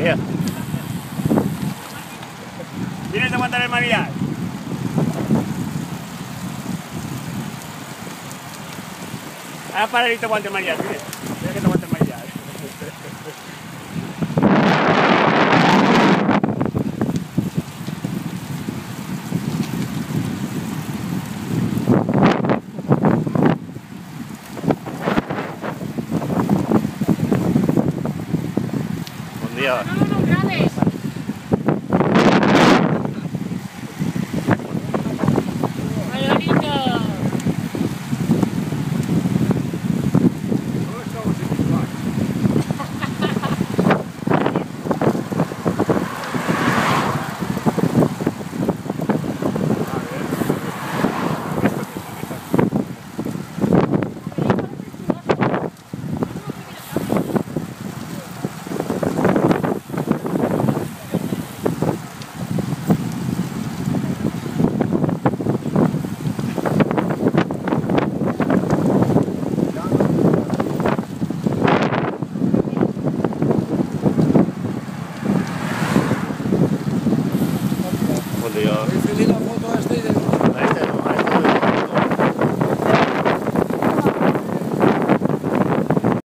días. ¿Vienes a aguantar el manillar? Ahora para y te aguante el manillar, ¿vienes? Mira que te aguante el manillar. Buen día. No grabes. Manolito. Buen día. Hoy subí la foto esta y